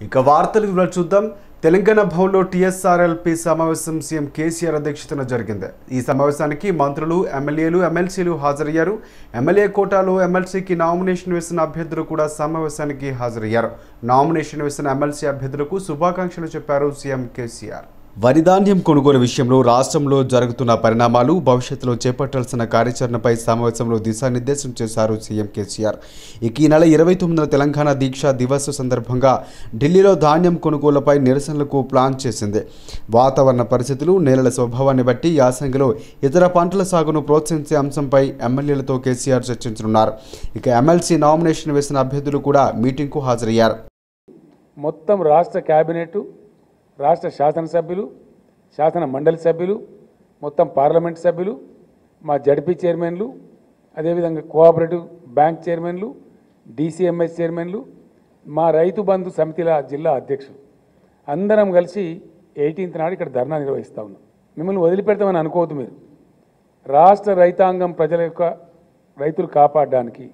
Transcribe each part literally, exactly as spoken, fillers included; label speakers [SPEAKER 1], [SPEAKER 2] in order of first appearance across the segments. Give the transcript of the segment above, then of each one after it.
[SPEAKER 1] ఇక వార్తలు వివరాలు చూద్దాం. తెలంగాణ భవన్లో టీఎస్ఆర్ఎల్పీ సమావేశం సీఎం కేసీఆర్ అధ్యక్షతన జరిగింది. ఈ సమావేశానికి మంత్రులు, ఎమ్మెల్యేలు, ఎమ్మెల్సీలు హాజరయ్యారు. ఎమ్మెల్యే కోటాలో ఎమ్మెల్సీకి నామినేషన్ వేసిన అభ్యర్థులు కూడా సమావేశానికి హాజరయ్యారు. నామినేషన్ వేసిన ఎమ్మెల్సీ అభ్యర్థులకు శుభాకాంక్షలు చెప్పారు సీఎం కేసీఆర్. వరిధాన్యం కొనుగోలు విషయంలో రాష్ట్రంలో జరుగుతున్న పరిణామాలు, భవిష్యత్తులో చేపట్టాల్సిన కార్యాచరణపై సమావేశంలో దిశానిర్దేశం చేశారు సీఎం కేసీఆర్. ఇక ఈ నెల ఇరవై తొమ్మిదిన తెలంగాణ దీక్షా దివస్ సందర్భంగా ఢిల్లీలో ధాన్యం కొనుగోలుపై నిరసనలకు ప్లాన్ చేసింది. వాతావరణ పరిస్థితులు, నేలల స్వభావాన్ని బట్టి యాసంగిలో ఇతర పంటల సాగును ప్రోత్సహించే అంశంపై ఎమ్మెల్యేలతో కేసీఆర్ చర్చించనున్నారు. ఇక ఎమ్మెల్సీ నామినేషన్ వేసిన అభ్యర్థులు కూడా మీటింగ్కు హాజరయ్యారు.
[SPEAKER 2] మొత్తం రాష్ట్ర కేబినెట్, రాష్ట్ర శాసనసభ్యులు, శాసన మండలి సభ్యులు, మొత్తం పార్లమెంట్ సభ్యులు, మా జడ్పీ చైర్మన్లు, అదేవిధంగా కోఆపరేటివ్ బ్యాంక్ చైర్మన్లు, డీసీఎంఎస్ చైర్మన్లు, మా రైతు బంధు సమితిల జిల్లా అధ్యక్షులు అందరం కలిసి ఎయిటీన్త్ నాడు ఇక్కడ ధర్నా నిర్వహిస్తూ ఉన్నాం. మిమ్మల్ని వదిలిపెడతామని అనుకోవద్దు. మీరు రాష్ట్ర రైతాంగం ప్రజల యొక్క రైతులు కాపాడడానికి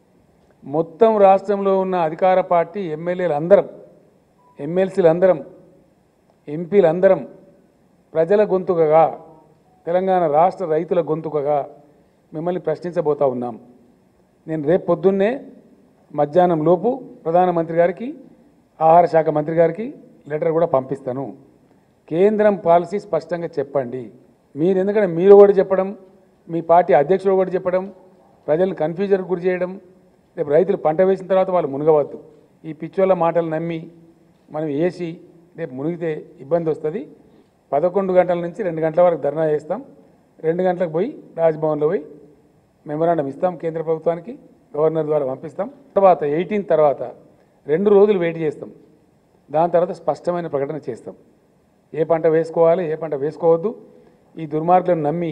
[SPEAKER 2] మొత్తం రాష్ట్రంలో ఉన్న అధికార పార్టీ ఎమ్మెల్యేలు అందరం, ఎమ్మెల్సీలు అందరం, ఎంపీలు అందరం ప్రజల గొంతుకగా, తెలంగాణ రాష్ట్ర రైతుల గొంతుకగా మిమ్మల్ని ప్రశ్నించబోతా ఉన్నాం. నేను రేపు పొద్దున్నే మధ్యాహ్నం లోపు ప్రధానమంత్రి గారికి, ఆహార శాఖ మంత్రి గారికి లెటర్ కూడా పంపిస్తాను. కేంద్రం పాలసీ స్పష్టంగా చెప్పండి. మీరు ఎందుకంటే మీరు కూడా చెప్పడం, మీ పార్టీ అధ్యక్షుడు కూడా చెప్పడం, ప్రజలను కన్ఫ్యూజన్ గురి చేయడం, రేపు రైతులు పంట వేసిన తర్వాత వాళ్ళు మునగవద్దు. ఈ పిచ్చోళ్ళ మాటలు నమ్మి మనం వేసి రేపు మునిగితే ఇబ్బంది వస్తుంది. పదకొండు గంటల నుంచి రెండు గంటల వరకు ధర్నా చేస్తాం. రెండు గంటలకు పోయి రాజ్భవన్లో పోయి మెమరాండం ఇస్తాం కేంద్ర ప్రభుత్వానికి, గవర్నర్ ద్వారా పంపిస్తాం. తర్వాత ఎయిటీన్ తర్వాత రెండు రోజులు వెయిట్ చేస్తాం. దాని తర్వాత స్పష్టమైన ప్రకటన చేస్తాం. ఏ పంట వేసుకోవాలి, ఏ పంట వేసుకోవద్దు. ఈ దుర్మార్గులను నమ్మి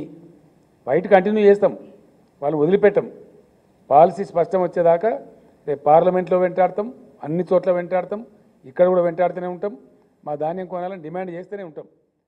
[SPEAKER 2] బయట కంటిన్యూ చేస్తాం, వాళ్ళు వదిలిపెట్టం. పాలసీ స్పష్టం వచ్చేదాకా రేపు పార్లమెంట్లో వెంటాడతాం, అన్ని చోట్ల వెంటాడతాం, ఇక్కడ కూడా వెంటాడుతూనే ఉంటాం. మా ధాన్యం కొనాలని డిమాండ్ చేస్తూనే ఉంటాం.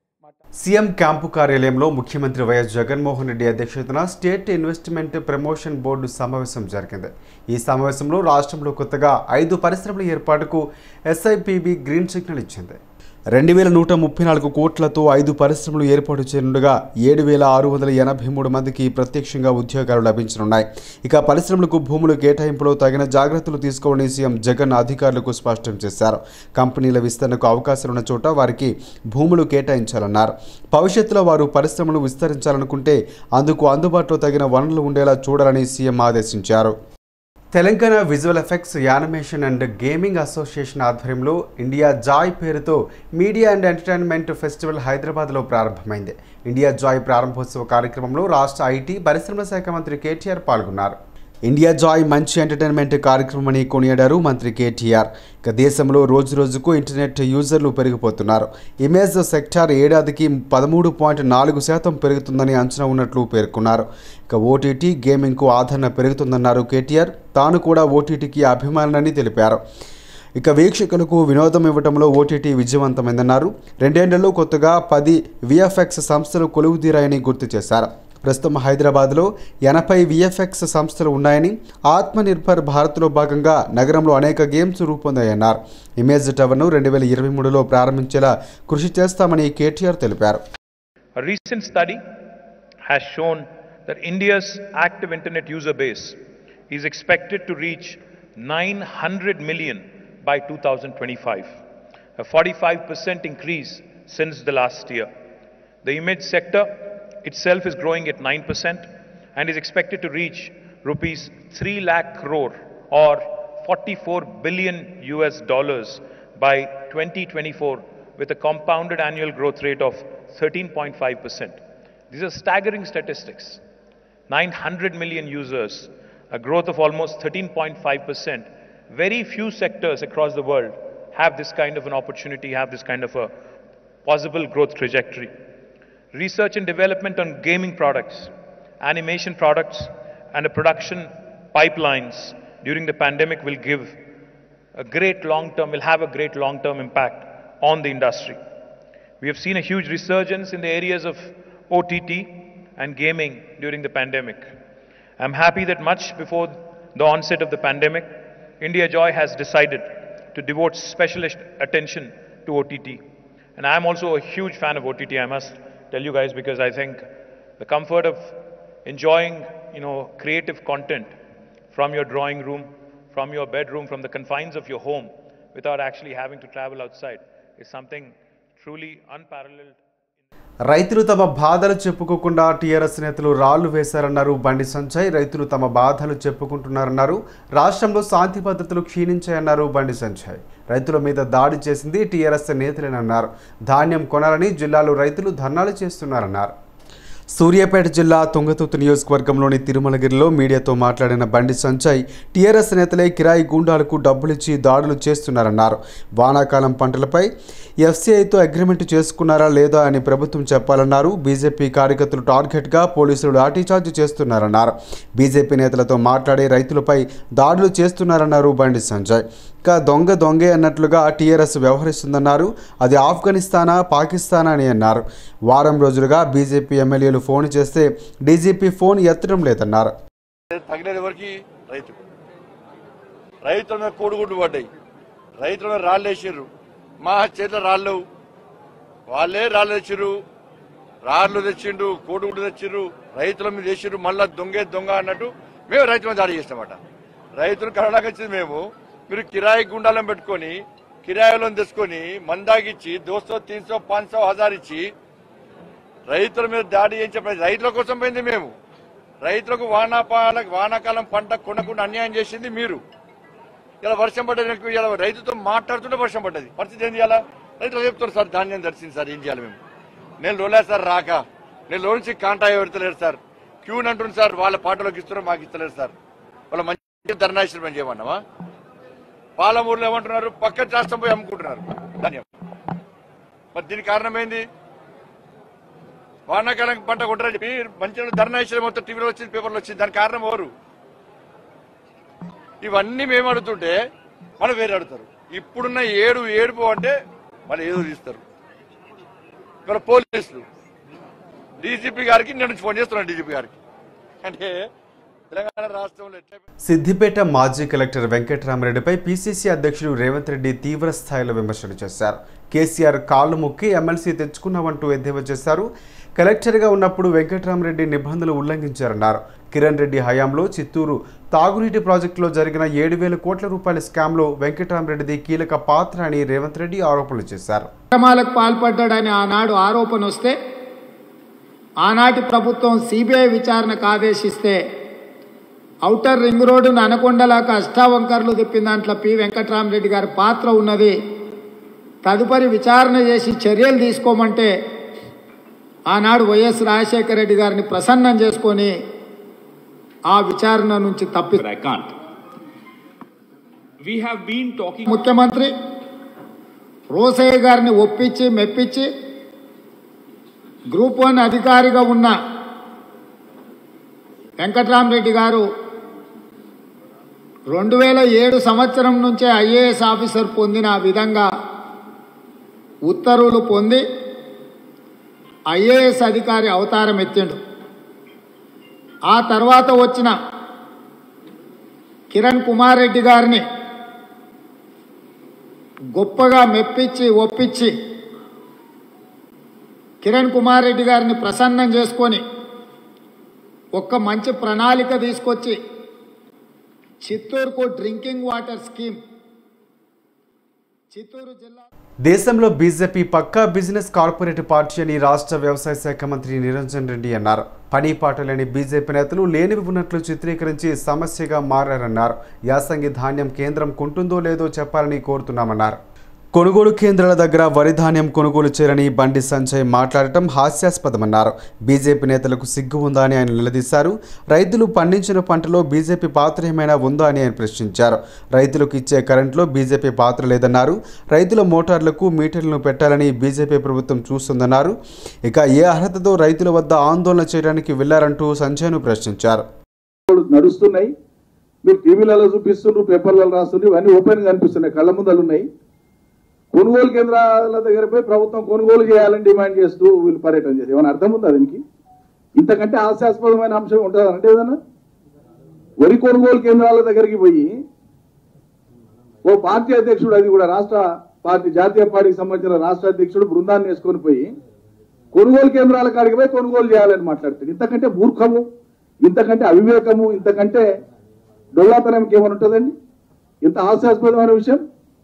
[SPEAKER 1] సీఎం క్యాంపు కార్యాలయంలో ముఖ్యమంత్రి వైఎస్ జగన్మోహన్ రెడ్డి అధ్యక్షతన స్టేట్ ఇన్వెస్ట్మెంట్ ప్రమోషన్ బోర్డు సమావేశం జరిగింది. ఈ సమావేశంలో రాష్ట్రంలో కొత్తగా ఐదు పరిశ్రమల ఏర్పాటుకు ఎస్ఐపిబి గ్రీన్ సిగ్నల్ ఇచ్చింది. రెండు వేల నూట ముప్పై నాలుగు కోట్లతో ఐదు పరిశ్రమలు ఏర్పాటు చేయనుండగా ఏడు వేల ఆరు వందల ఎనభై మూడు మందికి ప్రత్యక్షంగా ఉద్యోగాలు లభించనున్నాయి. ఇక పరిశ్రమలకు భూములు కేటాయింపులో తగిన జాగ్రత్తలు తీసుకోవాలని సీఎం జగన్ అధికారులకు స్పష్టం చేశారు. కంపెనీల విస్తరణకు అవకాశాలున్న చోట వారికి భూములు కేటాయించాలన్నారు. భవిష్యత్తులో వారు పరిశ్రమలు విస్తరించాలనుకుంటే అందుకు అందుబాటులో తగిన వనరులు ఉండేలా చూడాలని సీఎం ఆదేశించారు. Telangana visual effects, animation and gaming association ఆధ్వర్యంలో ఇండియా జాయ్ పేరుతో మీడియా అండ్ ఎంటర్టైన్మెంట్ ఫెస్టివల్ హైదరాబాద్లో ప్రారంభమైంది. ఇండియా జాయ్ ప్రారంభోత్సవ కార్యక్రమంలో రాష్ట్ర ఐటీ, పరిశ్రమల శాఖ మంత్రి కేటీఆర్ పాల్గొన్నారు. ఇండియా జాయ్ మంచి ఎంటర్టైన్మెంట్ కార్యక్రమని కొనియాడారు మంత్రి కేటీఆర్. ఇక దేశంలో రోజు రోజుకు ఇంటర్నెట్ యూజర్లు పెరిగిపోతున్నారు. ఇమేజ్ సెక్టార్ ఏడాదికి పదమూడు పాయింట్ నాలుగు శాతం పెరుగుతుందని అంచనా ఉన్నట్లు పేర్కొన్నారు. ఇక ఓటీటీ, గేమింగ్కు ఆదరణ పెరుగుతుందన్నారు కేటీఆర్. తాను కూడా ఓటీటీకి అభిమానులని తెలిపారు. ఇక వీక్షకులకు వినోదం ఇవ్వడంలో ఓటీటీ విజయవంతమైందన్నారు. రెండేళ్లలో కొత్తగా పది విఎఫ్ఎక్స్ సంస్థలు కొలువుదీరాయని గుర్తు చేశారు. ప్రస్తుతం హైదరాబాద్లో ఎనభై విఎఫ్ఎక్స్ సంస్థలు ఉన్నాయని, ఆత్మనిర్భర్ భారత్లో భాగంగా నగరంలో అనేక గేమ్స్ రూపొందాయన్నారు. ఇమేజ్ టవర్ను రెండు వేల ఇరవై మూడులో ప్రారంభించేలా కృషి చేస్తామని కేటీఆర్ తెలిపారు.
[SPEAKER 3] A recent study has shown that India's active internet user base is expected to reach nine hundred million by two thousand twenty-five, a forty-five percent increase since the last year. The image sector itself is growing at nine percent and is expected to reach rupees three lakh crore or forty-four billion U S dollars by twenty twenty-four with a compounded annual growth rate of thirteen point five percent. These are staggering statistics. nine hundred million users, a growth of almost thirteen point five percent. Very few sectors across the world have this kind of an opportunity, have this kind of a possible growth trajectory. Research and development on gaming products, animation products and a production pipelines during the pandemic will give a great long-term, will have a great long-term impact on the industry. We have seen a huge resurgence in the areas of O T T and gaming during the pandemic. I'm happy that much before the onset of the pandemic, India Joy has decided to devote special attention to O T T. And I am also a huge fan of O T T, I must tell you guys, because I think the comfort of enjoying, you know, creative content from your drawing room, from your bedroom, from the confines of your home, without actually having to travel outside, is something truly unparalleled.
[SPEAKER 1] రైతులు తమ బాధలు చెప్పుకోకుండా TRS నేతలు రాళ్లు వేశారన్నారు బండి సంజయ్. రైతులు తమ బాధలు చెప్పుకుంటున్నారన్నారు. రాష్ట్రంలో శాంతి భద్రతలు క్షీణించాయన్నారు బండి సంజయ్. రైతుల మీద దాడి చేసింది టీఆర్ఎస్ నేతలేనన్నారు. ధాన్యం కొనాలని జిల్లాలో రైతులు ధర్నాలు చేస్తున్నారన్నారు. సూర్యాపేట జిల్లా తుంగతుర్తి నియోజకవర్గంలోని తిరుమలగిరిలో మీడియాతో మాట్లాడిన బండి సంజయ్ టీఆర్ఎస్ నేతలే కిరాయి గూండాలకు డబ్బులిచ్చి దాడులు చేస్తున్నారన్నారు. వానాకాలం పంటలపై ఎఫ్సీఐతో అగ్రిమెంట్ చేసుకున్నారా లేదా అని ప్రభుత్వం చెప్పాలన్నారు. బీజేపీ కార్యకర్తలు టార్గెట్గా పోలీసులు లాఠీచార్జ్ చేస్తున్నారన్నారు. బీజేపీ నేతలతో మాట్లాడి రైతులపై దాడులు చేస్తున్నారన్నారు బండి సంజయ్. ఇక దొంగ దొంగే అన్నట్లుగా టీఆర్ఎస్ వ్యవహరిస్తుందన్నారు. అది ఆఫ్ఘనిస్తానా పాకిస్తానా అని అన్నారు. వారం రోజులుగా బీజేపీ ఎమ్మెల్యేలు ఫోన్ చేస్తే డీజీపీ ఫోన్ ఎత్తడం లేదన్నారు.
[SPEAKER 4] తగినది ఎవరికి రైతు రైతుల మీద కోడిగుడ్డు పడ్డాయి, రైతుల మీద రాళ్ళు వేసిర్రు. మా చేతిలో రాళ్ళు వాళ్ళే రాళ్ళు తెచ్చిర్రు, రాళ్ళు తెచ్చిండు, కోడిగుడ్డు తెచ్చిర్రు, రైతుల మీద వేసిర్రు. మళ్ళా దొంగే దొంగ అన్నట్టు మేము రైతుల మీద దాడి చేస్తామట. రైతులు కరోనాకి వచ్చింది మేము. మీరు కిరాయి గుండాలను పెట్టుకొని కిరాయిలను తెచ్చుకొని మందాగిచ్చి దోస్తో తీన్సో పాంచో హజార్ ఇచ్చి రైతుల మీద దాడి చేయించే రైతుల కోసం పోయింది మేము. రైతులకు వానాపాల వానాకాలం పంట కొనకుండా అన్యాయం చేసింది మీరు. ఇలా వర్షం పడ్డది, ఇలా రైతుతో మాట్లాడుతుంటే వర్షం పడ్డది. పరిస్థితి ఏం చేయాలా? రైతులు చెప్తారు సార్ ధాన్యం దర్శింది సార్, ఏం చేయాలి మేము? నేను లోలే సార్ రాక, నేను లో నుంచి కాంటాక్ట్ పెడతలేరు సార్, క్యూన్ అంటుంది సార్, వాళ్ళ పాటలోకి ఇస్తున్నారు మాకు ఇస్తలేరు సార్. వాళ్ళ మంచి ధర్నాశ్రమం చేయమన్నావా? పాలమూరులో ఏమంటున్నారు, పక్క రాష్ట్రం పోయి అమ్ముకుంటున్నారు ధాన్యం. మరి దీనికి కారణం ఏంది? వానాకాలం పంట కొట్టరని చెప్పి మంచి ధర్నాశ్రమం మొత్తం టీవీలో వచ్చింది, పేపర్లో వచ్చింది. దానికి కారణం ఎవరు? ఇవన్నీ మేము అడుగుతుంటే మనం వేరే అడుగుతారు. ఇప్పుడున్న ఏడు ఏడుపు అంటే వాళ్ళు ఏదో తీస్తారు. ఇక్కడ పోలీసులు డీజీపీ గారికి నేను ఫోన్ చేస్తున్నాను, డీజీపీ గారికి. అంటే తెలంగాణ రాష్ట్రంలో
[SPEAKER 1] సిద్దిపేట మాజీ కలెక్టర్ వెంకటరామరెడ్డిపై పీసీసీ అధ్యక్షుడు రేవంత్ రెడ్డి తీవ్ర స్థాయిలో విమర్శలు చేశారు. కేసీఆర్ కాళ్లు మొక్కి ఎమ్మెల్సీ తెచ్చుకున్నామంటూ ఎద్దేవా చేశారు. కలెక్టర్గా ఉన్నప్పుడు వెంకటరామరెడ్డి నిబంధనలు ఉల్లంఘించారన్నారు. కిరణ్ రెడ్డి హయాంలో చిత్తూరు తాగునీటి ప్రాజెక్టులో జరిగిన ఏడు వేల కోట్ల రూపాయల స్కామ్లో వెంకటరామరెడ్డిది కీలక పాత్ర అని రేవంత్ రెడ్డి ఆరోపణలు చేశారు.
[SPEAKER 5] అక్రమాలకు పాల్పడ్డాడని ఆనాడు ఆరోపణ వస్తే ఆనాటి ప్రభుత్వం సిబిఐ విచారణకు ఆదేశిస్తే ఔటర్ రింగ్ రోడ్డును అనకొండలాక అష్టావంకర్లు తిప్పిన దాంట్లో పి వెంకటరామరెడ్డి గారి పాత్ర ఉన్నది. తదుపరి విచారణ చేసి చర్యలు తీసుకోమంటే ఆనాడు వైఎస్ రాజశేఖర రెడ్డి గారిని ప్రసన్నం చేసుకొని ఆ విచారణ నుంచి తప్పి ముఖ్యమంత్రి రోసయ్య గారిని ఒప్పించి మెప్పించి గ్రూప్ వన్ అధికారిగా ఉన్న వెంకటరామరెడ్డి గారు రెండు వేల ఏడు సంవత్సరం నుంచే ఐఏఎస్ ఆఫీసర్ పొందిన విధంగా ఉత్తర్వులు పొంది ఐఏఎస్ అధికారి అవతారం ఎత్తిండు. ఆ తర్వాత వచ్చిన కిరణ్ కుమార్ రెడ్డి గారిని గొప్పగా మెప్పించి ఒప్పించి కిరణ్ కుమార్ రెడ్డి గారిని ప్రసన్నం చేసుకొని ఒక్క మంచి ప్రణాళిక తీసుకొచ్చి చిత్తూరుకు డ్రింకింగ్ వాటర్ స్కీమ్ చిత్తూరు జిల్లా
[SPEAKER 1] దేశంలో బీజేపీ పక్కా బిజినెస్ కార్పొరేట్ పార్టీ అని రాష్ట్ర వ్యవసాయ శాఖ మంత్రి నిరంజన్ రెడ్డి అన్నారు. పని పాట లేని బీజేపీ నేతలు లేనివి ఉన్నట్లు చిత్రీకరించి సమస్యగా మారారన్నారు. యాసంగి ధాన్యం కేంద్రం కొంటుందో లేదో చెప్పాలని కోరుతున్నామన్నారు. కొనుగోలు కేంద్రాల దగ్గర వరి ధాన్యం కొనుగోలు చేయరని బండి సంజయ్ మాట్లాడటం హాస్యాస్పదమన్నారు. బీజేపీ నేతలకు సిగ్గు ఉందా అని ఆయన నిలదీశారు. రైతులు పండించిన పంటలో బీజేపీ పాత్ర ఏమైనా ఉందా అని ఆయన ప్రశ్నించారు. రైతులకు ఇచ్చే కరెంట్లో బీజేపీ పాత్ర లేదన్నారు. రైతుల మోటార్లకు మీటర్లను పెట్టాలని బీజేపీ ప్రభుత్వం చూస్తుందన్నారు. ఇక ఏ అర్హతతో రైతుల వద్ద ఆందోళన చేయడానికి వెళ్లారంటూ సంజయ్ను ప్రశ్నించారు.
[SPEAKER 6] నడుస్తున్నాయి, మీరు టీవీలలో చూపిస్తున్నారు, పేపర్లలో రాస్తున్నారు, ఇవన్నీ ఓపెన్ గా అనిపిస్తున్నాయి, కళ్ళ ముందలు ఉన్నాయి. కొనుగోలు కేంద్రాల దగ్గర పోయి ప్రభుత్వం కొనుగోలు చేయాలని డిమాండ్ చేస్తూ వీళ్ళు పర్యటన చేసి ఏమైనా అర్థం ఉందా దీనికి? ఇంతకంటే హాస్యాస్పదమైన అంశం ఉంటుంది అంటే ఏదన్నా? వరి కొనుగోలు కేంద్రాల దగ్గరికి పోయి ఓ పార్టీ అధ్యక్షుడు, అది కూడా రాష్ట్ర పార్టీ జాతీయ పార్టీకి సంబంధించిన రాష్ట్ర అధ్యక్షుడు బృందాన్ని వేసుకొని పోయి కొనుగోలు కేంద్రాల కాడికి పోయి కొనుగోలు చేయాలని మాట్లాడుతుంది. ఇంతకంటే మూర్ఖము, ఇంతకంటే అవివేకము, ఇంతకంటే డొల్లాతనంకి ఏమైనా ఉంటుందండి? ఇంత హాస్యాస్పదమైన విషయం.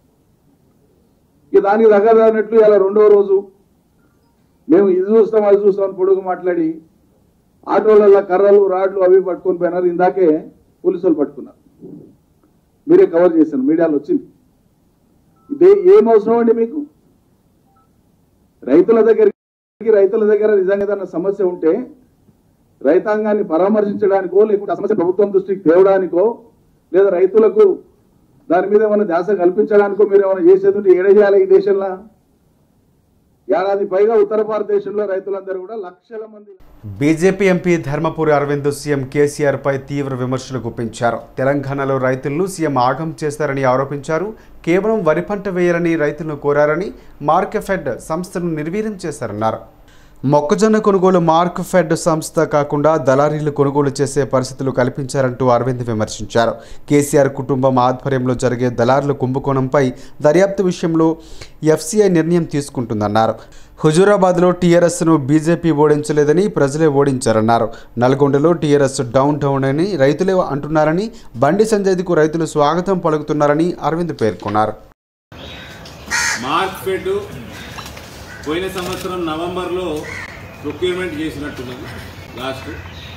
[SPEAKER 6] ఇక దానికి తగ్గదన్నట్లు ఇలా రెండో రోజు మేము ఇది చూస్తాం అది చూస్తాం పొడుగు మాట్లాడి ఆటోలలో కర్రలు రాడ్లు అవి పట్టుకొని పోయినారు. ఇందాకే పోలీసులు పట్టుకున్నారు, మీరే కవర్ చేశారు, మీడియాలో వచ్చింది. ఇదే ఏం అవసరం అండి మీకు? రైతుల దగ్గరికి రైతుల దగ్గర నిజంగా ఏదైనా సమస్య ఉంటే రైతాంగాన్ని పరామర్శించడానికో లేకుంటే సమస్య ప్రభుత్వం దృష్టికి తేవడానికో లేదా రైతులకు దాని మీద ఏమైనా ధ్యాస కల్పించడానికో మీరు ఏమైనా చేసేది ఉంటే ఏడ చేయాలి ఈ దేశంలో? ఏడాది పైగా ఉత్తర భారతదేశంలో రైతులందరూ కూడా లక్షల మంది.
[SPEAKER 1] BJP MP Dharmapuri Arvind CM KCR పై తీవ్ర విమర్శలు గుప్పించారు. తెలంగాణలో రైతులను సీఎం ఆగం చేస్తారని ఆరోపించారు. కేవలం వరి పంట వేయాలని రైతులను కోరారని మార్కెఫెడ్ సంస్థను నిర్వీర్యం చేశారన్నారు. మొక్కజొన్న కొనుగోలు మార్కెఫెడ్ సంస్థ కాకుండా దళారీలు కొనుగోలు చేసే పరిస్థితులు కల్పించారంటూ అరవింద్ విమర్శించారు. కేసీఆర్ కుటుంబం ఆధ్వర్యంలో జరిగే దళారుల కుంభకోణంపై దర్యాప్తు విషయంలో ఎఫ్సీఐ నిర్ణయం తీసుకుంటుందన్నారు. హుజూరాబాద్లో టీఆర్ఎస్ను బీజేపీ ఓడించలేదని ప్రజలే ఓడించారన్నారు. నల్గొండలో టీఆర్ఎస్ డౌన్ డౌన్ అని రైతులే అంటున్నారని, బండి సంజయ్కు రైతులు స్వాగతం పలుకుతున్నారని అరవింద్ పేర్కొన్నారు.
[SPEAKER 7] మార్కెట్ పోయిన సంవత్సరం నవంబర్లో ప్రొక్యూర్మెంట్ చేసినట్టున్నది లాస్ట్.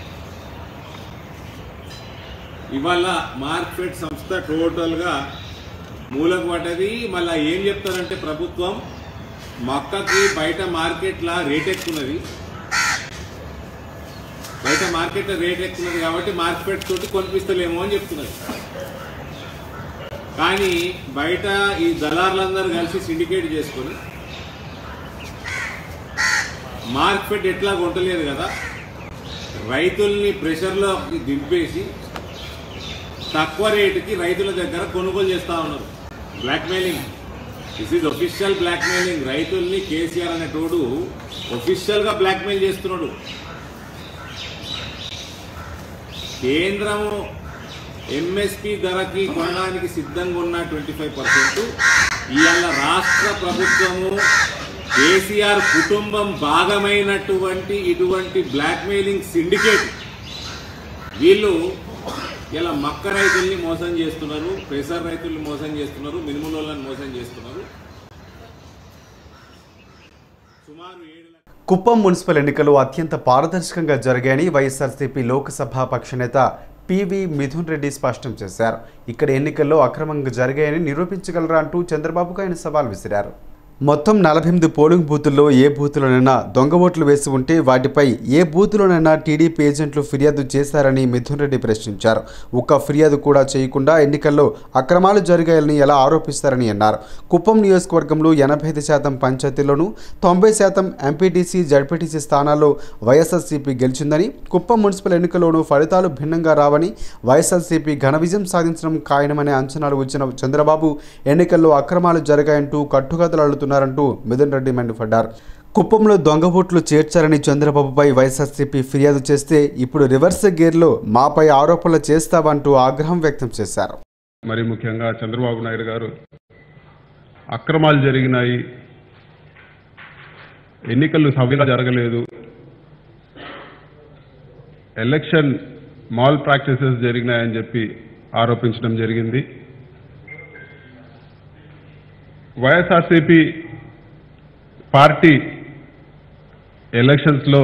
[SPEAKER 7] ఇవాళ మార్కెట్ సంస్థ టోటల్గా మూలకు పడ్డది. మళ్ళీ ఏం చెప్తారంటే ప్రభుత్వం మొక్కకి బయట మార్కెట్లా రేట్ ఎక్కున్నది, బయట మార్కెట్లో రేట్ ఎక్కున్నది కాబట్టి మార్కెట్ తోటి కొనిపిస్తలేమో అని చెప్తున్నది. కానీ బయట ఈ దళారులందరూ కలిసి సిండికేట్ చేసుకొని మార్కెట్ ఎట్లా కొంటలేదు కదా, రైతుల్ని ప్రెషర్లో దింపేసి తక్కువ రేటుకి రైతుల దగ్గర కొనుగోలు చేస్తూ ఉన్నారు. Blackmailing, this is official blackmailing. రైతుల్ని కేసీఆర్ అనే తోడు ఒఫిషియల్గా బ్లాక్మెయిల్ చేస్తున్నాడు. కేంద్రము ఎంఎస్పి ధరకి కొనడానికి సిద్ధంగా ఉన్న ట్వంటీ ఫైవ్ పర్సెంట్ ఇవాళ రాష్ట్ర ప్రభుత్వము కేసీఆర్ కుటుంబం భాగమైనటువంటి ఇటువంటి బ్లాక్మెయిలింగ్ సిండికేట్ వీళ్ళు ఇలా మక్క రైతుల్ని మోసం చేస్తున్నారు, ప్రెషర్ రైతుల్ని మోసం చేస్తున్నారు, మినుములను మోసం చేస్తున్నారు. సుమారు ఏడు
[SPEAKER 1] కుప్పం మున్సిపల్ ఎన్నికలు అత్యంత పారదర్శకంగా జరిగాయని వైఎస్ఆర్సీపీ లోక్సభ పక్షనేత పివి మిథున్ రెడ్డి స్పష్టం చేశారు. ఇక్కడ ఎన్నికల్లో అక్రమంగా జరిగాయని నిరూపించగలరా అంటూ చంద్రబాబుకు ఆయన సవాల్ విసిరారు. మొత్తం నలభై ఎనిమిది పోలింగ్ బూతుల్లో ఏ బూతులోనైనా దొంగ ఓట్లు వేసి ఉంటే వాటిపై ఏ బూతులోనైనా టీడీపీ ఏజెంట్లు ఫిర్యాదు చేశారని మిథున్ రెడ్డి ప్రశ్నించారు. ఒక్క ఫిర్యాదు కూడా చేయకుండా ఎన్నికల్లో అక్రమాలు జరిగాయని ఎలా ఆరోపిస్తారని అన్నారు. కుప్పం నియోజకవర్గంలో ఎనభై ఐదు శాతం పంచాయతీల్లోనూ తొంభై శాతం ఎంపీటీసీ జడ్పీటీసీ స్థానాల్లో వైఎస్ఆర్సీపీ గెలిచిందని, కుప్పం మున్సిపల్ ఎన్నికల్లోనూ ఫలితాలు భిన్నంగా రావని, వైఎస్ఆర్సీపీ ఘన విజయం సాధించడం ఖాయమనే అంచనాలు వచ్చిన చంద్రబాబు ఎన్నికల్లో అక్రమాలు జరిగాయంటూ కట్టుకథలు ంటూ మిథున్ రెడ్డి మండిపడ్డారు. కుప్పంలో దొంగ ఓట్లు చేర్చారని చంద్రబాబుపై వైఎస్ఆర్సీపీ ఫిర్యాదు చేస్తే ఇప్పుడు రివర్స్ గేర్లో మాపై ఆరోపణలు చేస్తావంటూ ఆగ్రహం వ్యక్తం చేశారు.
[SPEAKER 8] మరి ముఖ్యంగా చంద్రబాబు నాయుడు గారు అక్రమాలు జరిగినాయి, ఎన్నికలు సవ్యంగా జరగలేదు, ఎలక్షన్ మాల్ ప్రాక్టీసెస్ జరిగినాయని చెప్పి ఆరోపించడం జరిగింది. వైఎస్ఆర్సీపీ పార్టీ ఎలక్షన్స్లో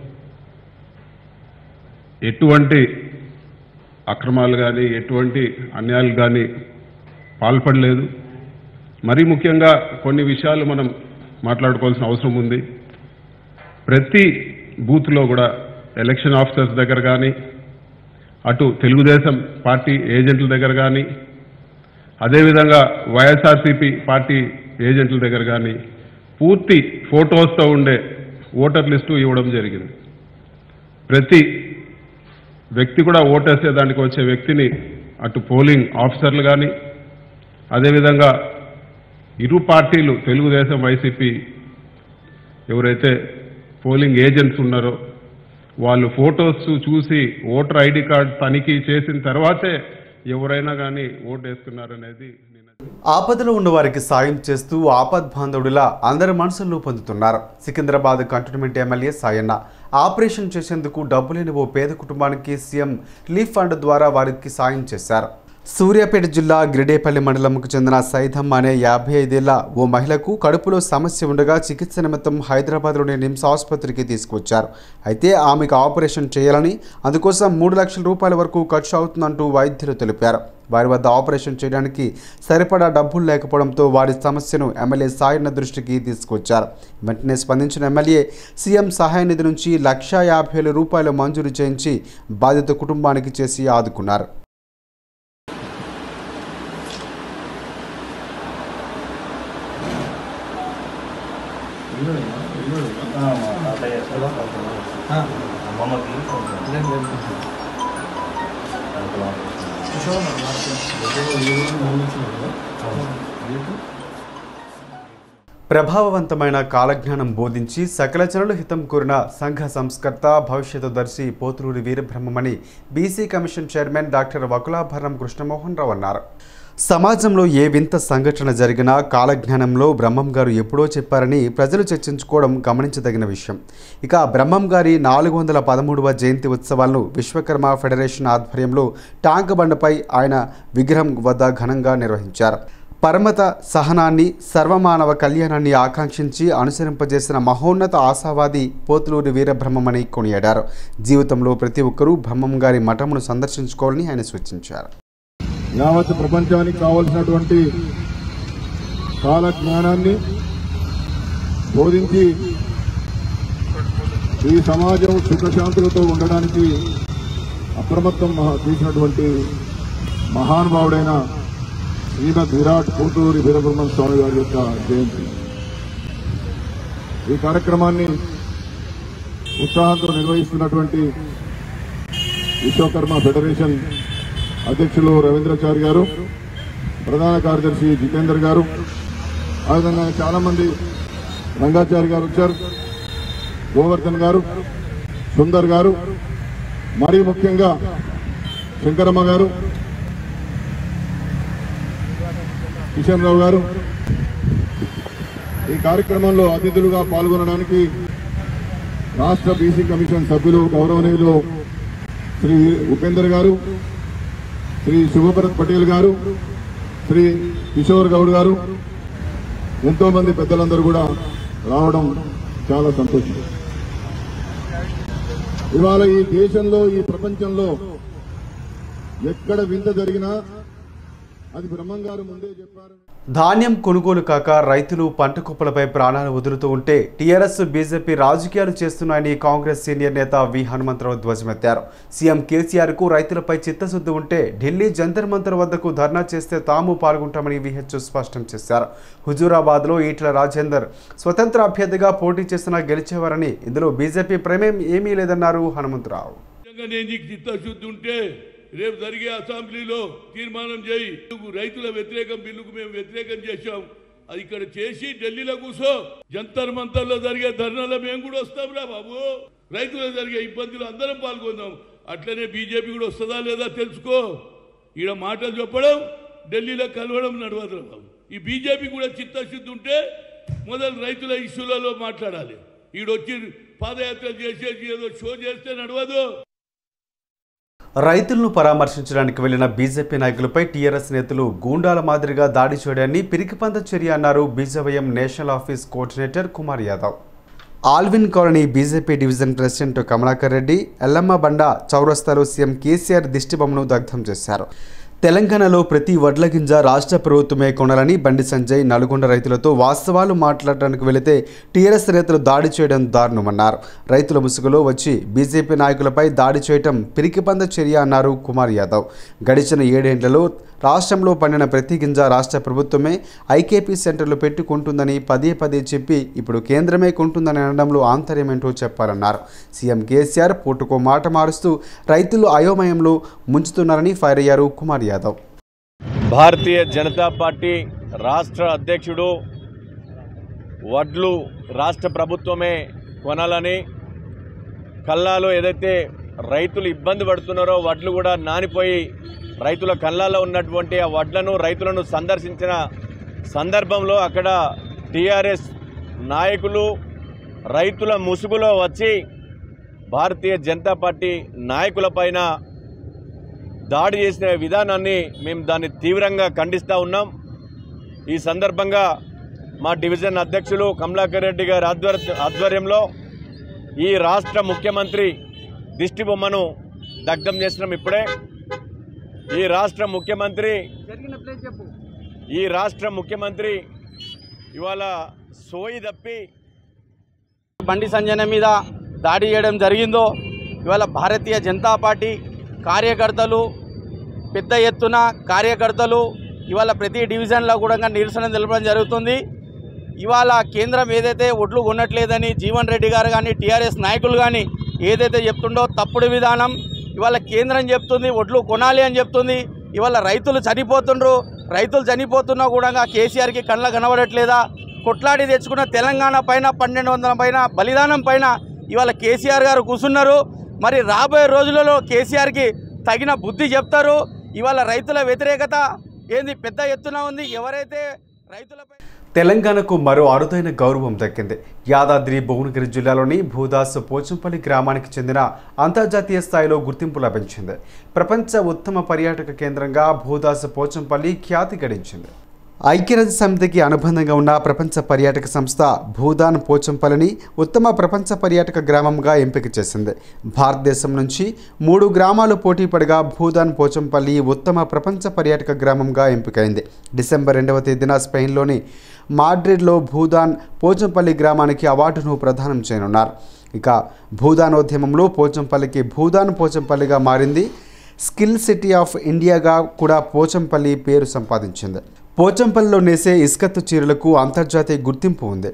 [SPEAKER 8] ఎటువంటి అక్రమాలు కానీ ఎటువంటి అన్యాయాలు కానీ పాల్పడలేదు. మరీ ముఖ్యంగా కొన్ని విషయాలు మనం మాట్లాడుకోవాల్సిన అవసరం ఉంది. ప్రతి బూత్లో కూడా ఎలక్షన్ ఆఫీసర్స్ దగ్గర కానీ, అటు తెలుగుదేశం పార్టీ ఏజెంట్ల దగ్గర కానీ, అదేవిధంగా వైఎస్ఆర్సీపీ పార్టీ ఏజెంట్ల దగ్గర కానీ పూర్తి ఫోటోస్తో ఉండే ఓటర్ లిస్టు ఇవ్వడం జరిగింది. ప్రతి వ్యక్తి కూడా ఓటేసేదానికి వచ్చే వ్యక్తిని అటు పోలింగ్ ఆఫీసర్లు కానీ, అదేవిధంగా ఇరు పార్టీలు తెలుగుదేశం వైసీపీ ఎవరైతే పోలింగ్ ఏజెంట్స్ ఉన్నారో వాళ్ళు ఫోటోస్ చూసి ఓటర్ ఐడి కార్డ్ తనిఖీ చేసిన తర్వాతే ఎవరైనా కానీ ఓటు వేస్తున్నారనేది.
[SPEAKER 1] ఆపదలో ఉన్న వారికి సాయం చేస్తూ ఆపద్ బాంధవుడిలా అందరి మనసుల్లో పొందుతున్నారు. Secunderabad cantonment MLA Sayanna operation చేసేందుకు డబ్బు లేని ఓ పేద కుటుంబానికి సీఎం రిలీఫ్ ఫండ్ ద్వారా వారికి సాయం చేశారు. సూర్యాపేట జిల్లా గిరిడేపల్లి మండలంకు చెందిన సైదమ్మ అనే యాభై ఐదేళ్ల ఓ మహిళకు కడుపులో సమస్య ఉండగా చికిత్స నిమిత్తం హైదరాబాద్లోని నిమ్స్ ఆసుపత్రికి తీసుకొచ్చారు. అయితే ఆమెకు ఆపరేషన్ చేయాలని, అందుకోసం మూడు లక్షల రూపాయల వరకు ఖర్చు అవుతుందంటూ వైద్యులు తెలిపారు. వారి వద్ద ఆపరేషన్ చేయడానికి సరిపడా డబ్బులు లేకపోవడంతో వారి సమస్యను ఎమ్మెల్యే సాయన్న దృష్టికి తీసుకొచ్చారు. వెంటనే స్పందించిన ఎమ్మెల్యే సీఎం సహాయ నిధి నుంచి లక్షా యాభై వేల రూపాయలు మంజూరు చేయించి బాధిత కుటుంబానికి చేసి ఆదుకున్నారు. ప్రభావవంతమైన కాలజ్ఞానం బోధించి సకల జనుల హితం కోరిన సంఘ సంస్కర్త భవిష్యత్తు దర్శి పోతులూరి వీరబ్రహ్మమని BC commission chairman doctor Vakulabharanam Krishnamohan Rao అన్నారు. సమాజంలో ఏ వింత సంఘటన జరిగినా కాలజ్ఞానంలో బ్రహ్మం గారు ఎప్పుడో చెప్పారని ప్రజలు చర్చించుకోవడం గమనించదగిన విషయం. ఇక బ్రహ్మం గారి నాలుగు వందల పదమూడవ జయంతి ఉత్సవాలను విశ్వకర్మ ఫెడరేషన్ ఆధ్వర్యంలో ట్యాంక్ బండపై ఆయన విగ్రహం వద్ద ఘనంగా నిర్వహించారు. పరమత సహనాన్ని, సర్వమానవ కళ్యాణాన్ని ఆకాంక్షించి అనుసరింపజేసిన మహోన్నత ఆశావాది పోతులూరి వీరబ్రహ్మమని కొనియాడారు. జీవితంలో ప్రతి ఒక్కరూ బ్రహ్మం గారి మఠమును సందర్శించుకోవాలని ఆయన సూచించారు.
[SPEAKER 6] యావత్ ప్రపంచానికి కావలసినటువంటి కాల జ్ఞానాన్ని బోధించి ఈ సమాజం సుఖశాంతులతో ఉండడానికి అప్రమత్తం చేసినటువంటి మహానుభావుడైన శ్రీమద్ విరాట్ పోతులూరి వీరబ్రహ్మం స్వామి గారి యొక్క జయంతి. ఈ కార్యక్రమాన్ని ఉత్సాహంతో నిర్వహిస్తున్నటువంటి విశ్వకర్మ ఫెడరేషన్ అధ్యక్షులు రవీంద్రాచారి గారు, ప్రధాన కార్యదర్శి జితేందర్ గారు, ఆ విధంగా చాలా మంది, రంగాచారి గారు వచ్చారు, గోవర్ధన్ గారు, సుందర్ గారు, మరీ ముఖ్యంగా శంకరమ్మ గారు, కిషన్ రావు గారు ఈ కార్యక్రమంలో అతిథులుగా పాల్గొనడానికి రాష్ట్ర బీసీ కమిషన్ సభ్యులు గౌరవనీయులు శ్రీ ఉపేందర్ గారు, శ్రీ శుభభరత్ పటేల్ గారు, శ్రీ కిషోర్ గౌడ్ గారు, ఎంతో మంది పెద్దలందరూ కూడా రావడం చాలా సంతోషం. ఇవాళ ఈ దేశంలో, ఈ ప్రపంచంలో ఎక్కడ వింత జరిగినా అది బ్రహ్మం గారు ముందే చెప్పారు.
[SPEAKER 1] ధాన్యం కొనుగోలు కాక రైతులు పంట కుప్పలపై ప్రాణాలు వదులుతూ ఉంటే టీఆర్ఎస్ బీజేపీ రాజకీయాలు చేస్తున్నాయని కాంగ్రెస్ సీనియర్ నేత వి హనుమంతరావు ధ్వజమెత్తారు. సీఎం కేసీఆర్ కు రైతులపై చిత్తశుద్ధి ఉంటే ఢిల్లీ జంతర్ మంతర్ వద్దకు ధర్నా చేస్తే తాము పాల్గొంటామని విహెచ్ స్పష్టం చేశారు. హుజూరాబాద్ లో ఈటల రాజేందర్ స్వతంత్ర అభ్యర్థిగా పోటీ చేసినా గెలిచేవారని, ఇందులో బీజేపీ ప్రమేయం ఏమీ లేదన్నారు హనుమంతరావు.
[SPEAKER 9] రేపు జరిగే అసెంబ్లీలో తీర్మానం చేయి, రైతుల వ్యతిరేకం బిల్లుకు మేము వ్యతిరేకం చేశాం, అది ఇక్కడ చేసి ఢిల్లీలో కూర్చో, జంతర్ మంతర్లో జరిగే ధర్నాలో మేము కూడా వస్తాం రా బాబు, రైతులకు జరిగే ఇబ్బందులు అందరం పాల్గొందాం. అట్లనే బీజేపీ కూడా వస్తుందా లేదా తెలుసుకో. ఈడ మాటలు చెప్పడం, ఢిల్లీలో కలవడం నడవదు బాబు. ఈ బీజేపీ కూడా చిత్తశుద్ధి ఉంటే మొదలు రైతుల ఇష్యూలలో మాట్లాడాలి. ఈడొచ్చి పాదయాత్రలు చేసేసి ఏదో షో చేస్తే నడవదు.
[SPEAKER 1] రైతులను పరామర్శించడానికి వెళ్లిన బీజేపీ నాయకులపై టీఆర్ఎస్ నేతలు గూండాల మాదిరిగా దాడి చేయడాన్ని పిరికిపంద చర్య అన్నారు BJYM national office coordinator Kumar Yadav. Alwin colony BJP division president Kamalakar Reddy Yellamma Banda చౌరస్తాలో సీఎం కేసీఆర్ దిష్టిబొమ్మను దగ్ధం చేశారు. తెలంగాణలో ప్రతి వడ్ల గింజ రాష్ట్ర ప్రభుత్వమే కొనాలని బండి సంజయ్ నల్గొండ రైతులతో వాస్తవాలు మాట్లాడడానికి వెళితే టీఆర్ఎస్ నేతలు దాడి చేయడం దారుణమన్నారు. రైతుల ముసుగులో వచ్చి బీజేపీ నాయకులపై దాడి చేయడం పిరికిపంద చర్య అన్నారు కుమార్ యాదవ్. గడిచిన ఏడేండ్లలో రాష్ట్రంలో పండిన ప్రతి గింజ రాష్ట్ర ప్రభుత్వమే ఐకేపీ సెంటర్లు పెట్టుకుంటుందని పదే పదే చెప్పి ఇప్పుడు కేంద్రమే కొంటుందని అనడంలో ఆంతర్యమేంటో చెప్పాలన్నారు. సీఎం కేసీఆర్ పూటకో మాట మారుస్తూ రైతులు అయోమయంలో ముంచుతున్నారని ఫైర్ అయ్యారు కుమార్ యాదవ్.
[SPEAKER 10] భారతీయ జనతా పార్టీ రాష్ట్ర అధ్యక్షుడు వడ్లు రాష్ట్ర ప్రభుత్వమే కొనాలని, కల్లాలో ఏదైతే రైతులు ఇబ్బంది పడుతున్నారో వడ్లు కూడా నానిపోయి రైతుల కళ్ళల్లో ఉన్నటువంటి ఆ వడ్లను రైతులను సందర్శించిన సందర్భంలో అక్కడ టీఆర్ఎస్ నాయకులు రైతుల ముసుగులో వచ్చి భారతీయ జనతా పార్టీ నాయకులపైన దాడి చేసిన విధానాన్ని మేము దాన్ని తీవ్రంగా ఖండిస్తూ ఉన్నాం. ఈ సందర్భంగా మా డివిజన్ అధ్యక్షులు కమలాకర్ రెడ్డి గారి ఆధ్వర్య ఆధ్వర్యంలో ఈ రాష్ట్ర ముఖ్యమంత్రి దిష్టి బొమ్మను దగ్ధం చేసినాం. ఇప్పుడే ఈ రాష్ట్ర ముఖ్యమంత్రి ఈ రాష్ట్ర ముఖ్యమంత్రి ఇవాళ సోయి తప్పి
[SPEAKER 11] బండి సంజయ్ మీద దాడి చేయడం జరిగిందో ఇవాళ భారతీయ జనతా పార్టీ కార్యకర్తలు పెద్ద ఎత్తున కార్యకర్తలు ఇవాళ ప్రతి డివిజన్లో కూడా నిరసన తెలపడం జరుగుతుంది. ఇవాళ కేంద్రం ఏదైతే ఒడ్లు కొనట్లేదని జీవన్ రెడ్డి గారు కానీ టీఆర్ఎస్ నాయకులు కానీ ఏదైతే చెప్తుండో తప్పుడు విధానం. ఇవాళ కేంద్రం చెప్తుంది ఒడ్లు కొనాలి అని చెప్తుంది. ఇవాళ రైతులు చనిపోతుండ్రు. రైతులు చనిపోతున్నా కూడా కేసీఆర్కి కళ్ళ కనబడట్లేదా? కొట్లాడి తెచ్చుకున్న తెలంగాణ పైన పన్నెండు వందల పైన బలిదానం పైన ఇవాళ కేసీఆర్ గారు కూర్చున్నారు. మరి రాబోయే రోజులలో కేసీఆర్కి తగిన బుద్ధి చెప్తారు. ఇవాళ రైతుల వ్యతిరేకత ఏంది పెద్ద ఎత్తున ఉంది. ఎవరైతే రైతులపై
[SPEAKER 1] తెలంగాణకు మరో అరుదైన గౌరవం దక్కింది. యాదాద్రి భువనగిరి జిల్లాలోని భూదాస్ పోచంపల్లి గ్రామానికి చెందిన అంతర్జాతీయ స్థాయిలో గుర్తింపు లభించింది. ప్రపంచ ఉత్తమ పర్యాటక కేంద్రంగా భూదాస్ పోచంపల్లి ఖ్యాతి గడించింది. ఐక్యరాజ్య సమితికి అనుబంధంగా ఉన్న ప్రపంచ పర్యాటక సంస్థ భూదాన్ పోచంపల్లిని ఉత్తమ ప్రపంచ పర్యాటక గ్రామంగా ఎంపిక చేసింది. భారతదేశం నుంచి మూడు గ్రామాలు పోటీ పడగా భూదాన్ పోచంపల్లి ఉత్తమ ప్రపంచ పర్యాటక గ్రామంగా ఎంపికైంది. డిసెంబర్ రెండవ తేదీన స్పెయిన్లోని మాడ్రిడ్లో భూదాన్ పోచంపల్లి గ్రామానికి అవార్డును ప్రదానం చేయనున్నారు. ఇక భూదానోద్యమంలో పోచంపల్లికి భూదాన్ పోచంపల్లిగా మారింది. స్కిల్ సిటీ ఆఫ్ ఇండియాగా కూడా పోచంపల్లి పేరు సంపాదించింది. పోచంపల్లిలో నేసే ఇస్కత్తు చీరలకు అంతర్జాతీయ గుర్తింపు ఉంది.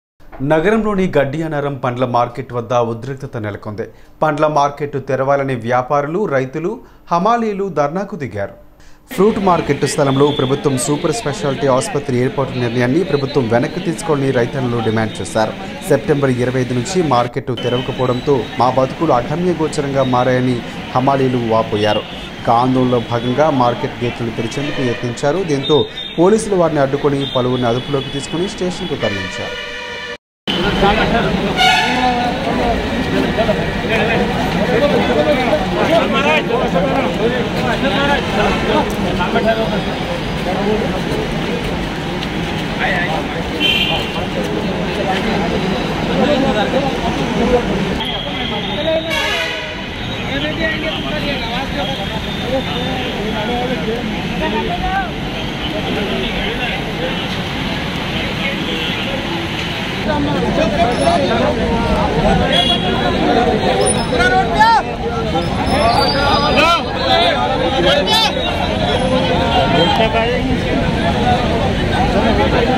[SPEAKER 1] నగరంలోని గడ్డియానారం పండ్ల మార్కెట్ వద్ద ఉద్రిక్తత నెలకొంది. పండ్ల మార్కెట్ తెరవాలని వ్యాపారులు, రైతులు, హమాలీలు ధర్నాకు దిగారు. ఫ్రూట్ మార్కెట్ స్థలంలో ప్రభుత్వం సూపర్ స్పెషాలిటీ ఆసుపత్రి ఏర్పాటు నిర్ణయాన్ని ప్రభుత్వం వెనక్కి తీసుకోవాలని రైతన్నులు డిమాండ్ చేశారు. సెప్టెంబర్ ఇరవై ఐదు నుంచి మార్కెట్ తెరవకపోవడంతో మా బతుకులు అగమ్య గోచరంగా మారాయని హమాలీలు వాపోయారు. ఆందోళనలో భాగంగా మార్కెట్ గేట్లను తెరిచేందుకు యత్నించారు. దీంతో పోలీసులు వారిని అడ్డుకొని పలువురిని అదుపులోకి తీసుకుని స్టేషన్కు తరలించారు.
[SPEAKER 12] हेलो